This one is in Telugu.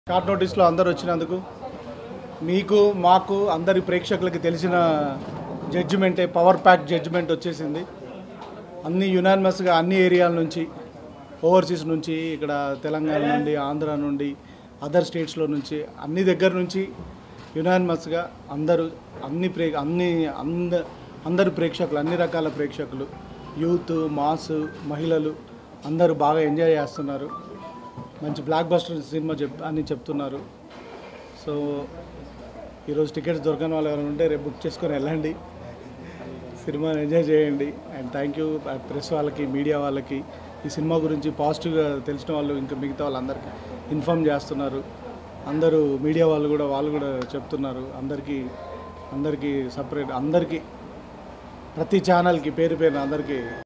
షార్ట్ నోటీస్లో అందరూ వచ్చినందుకు మీకు మాకు అందరి ప్రేక్షకులకి తెలిసిన జడ్జిమెంటే పవర్ ప్యాక్ జడ్జిమెంట్ వచ్చేసింది. అన్ని యునానిమస్గా అన్ని ఏరియాల నుంచి, ఓవర్సీస్ నుంచి, ఇక్కడ తెలంగాణ నుండి, ఆంధ్ర నుండి, అదర్ స్టేట్స్లో నుంచి, అన్ని దగ్గర నుంచి యునానిమస్గా అందరూ అందరు ప్రేక్షకులు, అన్ని రకాల ప్రేక్షకులు, యూత్, మాస్, మహిళలు అందరూ బాగా ఎంజాయ్ చేస్తున్నారు. మంచి బ్లాక్ బస్టర్ సినిమా అని చెప్తున్నారు. సో ఈరోజు టికెట్స్ దొరకని వాళ్ళు ఎవరైనా ఉంటే రేపు బుక్ చేసుకొని వెళ్ళండి, సినిమాని ఎంజాయ్ చేయండి. అండ్ థ్యాంక్ యూ ప్రెస్ వాళ్ళకి, మీడియా వాళ్ళకి, ఈ సినిమా గురించి పాజిటివ్గా తెలిసిన వాళ్ళు ఇంకా మిగతా వాళ్ళందరికీ ఇన్ఫామ్ చేస్తున్నారు. అందరూ మీడియా వాళ్ళు కూడా చెప్తున్నారు. అందరికీ సపరేట్, అందరికీ ప్రతి ఛానల్కి పేరు పేరున అందరికీ